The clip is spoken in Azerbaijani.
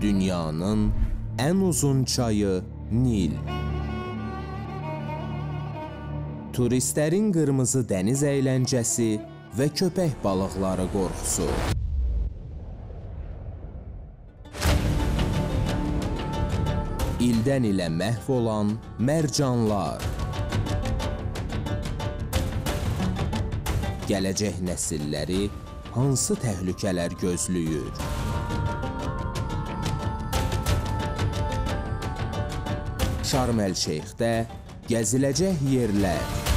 Dünyanın ən uzun çayı Nil. Turistlərin qırmızı dəniz əyləncəsi və köpək balıqları qorxusu. İldən ilə məhv olan mərcanlar. Gələcək nəsilləri hansı təhlükələr gözləyir? Şarm El Şeyxdə gəziləcək yerlər.